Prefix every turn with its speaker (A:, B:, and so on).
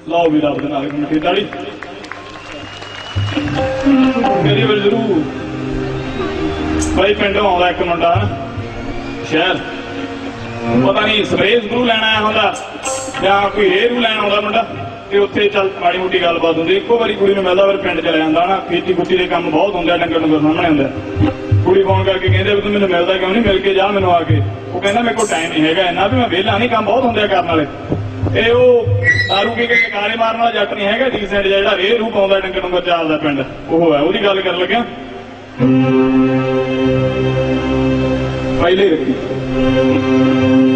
A: लो भी रब दे नाल मिठी ताड़ी मेरी वाल जरूर भाई पिंडों आउंदा एक मुंडा शहर पता नहीं स्प्रे स्प्रू लैन आया होंदा जां कोई रेहरू लैन आउंदा मुंडा ते उत्थे चल माड़ी मोटी गलबात हुंदी इक्को वारी कुड़ी नूं मिलदा फिर पिंड चला जांदा ना खेती कुटी दे काम बहुत हुंदे डंगर डंगर सामने हुंदे कुड़ी फोन करके कहंदे भी तूं मैनूं मिलदा क्यों नहीं मिल के जा मैनूं आके वो कहंदा मेरे कोल टाइम नहीं हैगा इन्ना भी मैं वेला नहीं काम बहुत हुंदे करन वाले ए ओ दारू पी के टकारे मारन वाला जट नहीं हैगा डीसेंट जिहड़ा रेह रूह पाउंदा डंगर डंगर चालदा पिंड ओह है ओहदी गल कर लग्या पहले रखी